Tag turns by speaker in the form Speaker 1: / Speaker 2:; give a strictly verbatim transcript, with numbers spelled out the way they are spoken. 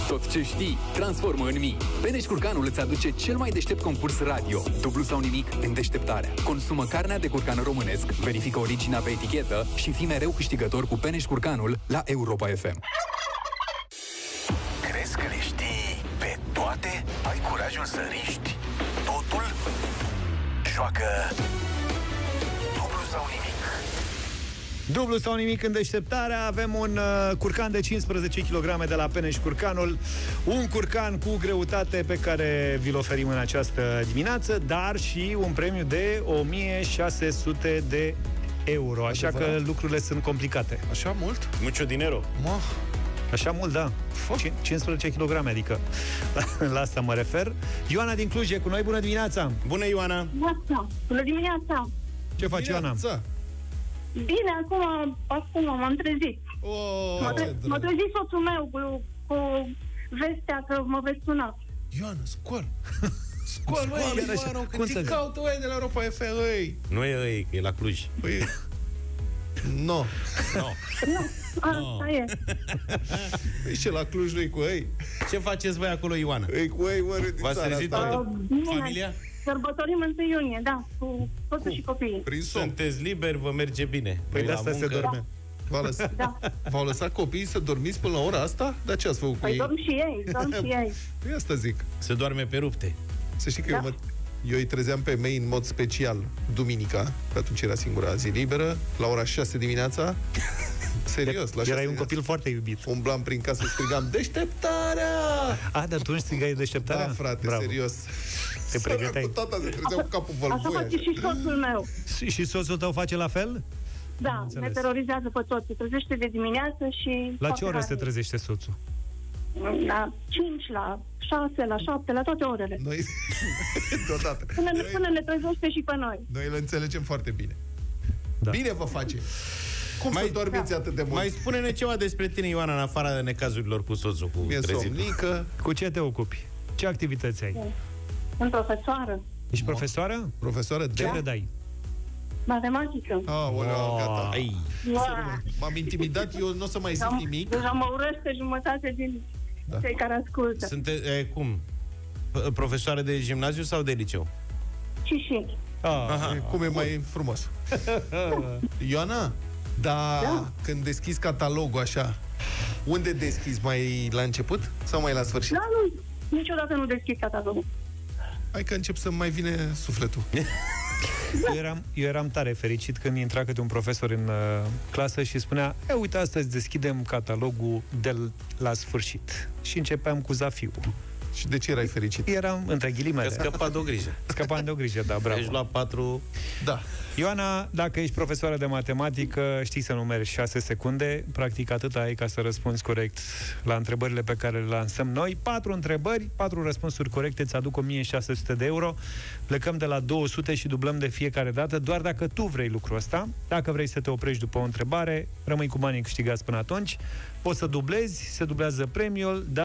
Speaker 1: Tot ce știi, transformă în mii. Peneș Curcanul îți aduce cel mai deștept concurs radio. Dublu sau nimic în deșteptarea. Consumă carnea de curcan românesc, verifică originea pe etichetă și fii mereu câștigător cu Peneș Curcanul la Europa F M.
Speaker 2: Crezi că le știi pe toate? Ai curajul să riști totul? Joacă dublu sau nimic.
Speaker 3: Dublu sau nimic în deșteptarea. Avem un uh, curcan de cincisprezece kilograme de la Peneș Curcanul. Un curcan cu greutate pe care vi-l oferim în această dimineață, dar și un premiu de o mie șase sute de euro. Așa
Speaker 4: Adevărat?
Speaker 3: că lucrurile sunt complicate.
Speaker 4: Așa mult?
Speaker 5: Mucho dinero.
Speaker 4: Mă,
Speaker 3: Așa mult, da. cincisprezece kilograme, adică la, la asta mă refer. Ioana din Cluj e cu noi. Bună dimineața!
Speaker 5: Bună, Ioana!
Speaker 6: Bună, bună dimineața!
Speaker 3: Ce faci, Ioana?
Speaker 4: viața.
Speaker 6: Bine, acum, acum m-am trezit.
Speaker 4: Oh,
Speaker 6: M-a,
Speaker 4: ce
Speaker 6: tre-
Speaker 4: drăguț.
Speaker 6: m-a trezit soțul meu cu, cu vestea că mă veți suna.
Speaker 4: Ioana, scol! Scol, măi,
Speaker 3: Scoală, așa.
Speaker 4: Ioana,
Speaker 3: Cum
Speaker 4: că
Speaker 3: să-
Speaker 4: te caută, măi, de la Europa F M, măi!
Speaker 5: Nu e ei, că e la Cluj.
Speaker 4: Păi, no.
Speaker 5: No.
Speaker 6: Asta e.
Speaker 4: Păi și la Cluj nu-i cu ei?
Speaker 5: Ce faceți voi acolo, Ioana?
Speaker 4: Ei cu ei, mă, din
Speaker 5: V-ați
Speaker 4: țara
Speaker 5: trezit
Speaker 4: asta.
Speaker 5: toată
Speaker 6: Uh, bine.
Speaker 5: familia?
Speaker 6: Sărbătorim întâi iunie, da, cu soțul și copiii.
Speaker 4: Prin somn.
Speaker 5: Sunteți liberi, vă merge bine.
Speaker 3: Păi de
Speaker 5: la
Speaker 3: asta se
Speaker 5: muncă.
Speaker 3: dorme.
Speaker 4: V-a lăsat,
Speaker 6: Da.
Speaker 4: v-au lăsat copiii să dormiți până la ora asta? Dar ce ați făcut cu
Speaker 6: Păi
Speaker 4: ei?
Speaker 6: dorm și ei, dorm și ei.
Speaker 4: Păi asta zic.
Speaker 5: Se doarme pe rupte.
Speaker 4: Să știi că
Speaker 6: Da.
Speaker 4: eu, mă, eu îi trezeam pe mei în mod special duminica, că atunci era singura zi liberă, la ora șase dimineața. Serios, la șase
Speaker 3: Erai un
Speaker 4: dimineața.
Speaker 3: copil foarte iubit.
Speaker 4: Umblam prin casă, strigam deșteptarea!
Speaker 3: A, dar atunci strigai deșteptarea?
Speaker 4: Da, frate,
Speaker 3: Bravo.
Speaker 4: serios.
Speaker 3: Te pregăteai.
Speaker 4: Săracul tata se trezea cu capul
Speaker 6: Așa
Speaker 4: vălvoia.
Speaker 6: face și soțul meu.
Speaker 3: Și, și soțul tău face la fel?
Speaker 6: Da,
Speaker 3: înțeles.
Speaker 6: ne terorizează pe toți. Se trezește de dimineață și...
Speaker 3: La
Speaker 6: foarte
Speaker 3: ce oră se
Speaker 6: harnic.
Speaker 3: trezește soțul?
Speaker 6: La cinci, la șase, la șapte, la toate orele.
Speaker 4: Noi, deodată.
Speaker 6: Până, ne-
Speaker 4: Noi,
Speaker 6: până ne trezește și pe noi.
Speaker 4: noi îl înțelegem foarte bine.
Speaker 3: Da.
Speaker 4: Bine vă face. Cum
Speaker 5: Mai-
Speaker 4: să dormiți
Speaker 6: Da.
Speaker 4: atât de mult?
Speaker 5: Mai spune-ne ceva despre tine, Ioana, în afara necazurilor cu soțul, cu
Speaker 4: E
Speaker 5: trezitul.
Speaker 4: somnică,
Speaker 3: Cu ce te ocupi? Ce activități ai?
Speaker 6: Sunt profesoară,
Speaker 3: Ești profesoară?
Speaker 4: profesoară de...
Speaker 3: Ce predai?
Speaker 6: matematică.
Speaker 4: Aoleu, gata.
Speaker 5: Ai,
Speaker 6: Wow.
Speaker 4: M-am intimidat, eu nu o să mai zic nimic.
Speaker 6: Deja mă urăște jumătate din
Speaker 4: Da.
Speaker 6: cei care ascultă.
Speaker 5: sunte, e, cum? P- Profesoară de gimnaziu sau de liceu?
Speaker 6: Și și.
Speaker 3: Ah,
Speaker 4: E, Cum e mai frumos. Ioana, da,
Speaker 6: Da.
Speaker 4: când deschizi catalogul așa, unde deschizi? Mai la început sau mai la sfârșit?
Speaker 6: Da, nu, niciodată nu deschid catalogul.
Speaker 4: Hai că încep să mai vine sufletul.
Speaker 3: eu, eram, eu eram tare fericit când intra câte un profesor în uh, clasă și spunea: e, uite, astăzi deschidem catalogul de la sfârșit. Și începeam cu zafiu.
Speaker 4: Și de ce erai fericit?
Speaker 3: Eram între
Speaker 5: Că
Speaker 3: ghilimele.
Speaker 5: scăpat de o grijă.
Speaker 3: Scăpam de o grijă, da, bravo.
Speaker 5: Ești luat patru...
Speaker 4: Da.
Speaker 3: Ioana, dacă ești profesoară de matematică, știi să numeri șase secunde, practic atât ai ca să răspunzi corect la întrebările pe care le lansăm noi. Patru întrebări, patru răspunsuri corecte îți aduc o mie șase sute de euro. Plecăm de la două sute și dublăm de fiecare dată, doar dacă tu vrei lucrul ăsta. Dacă vrei să te oprești după o întrebare, rămâi cu banii câștigați până atunci. Poți să dublezi, se dublează premiul, dar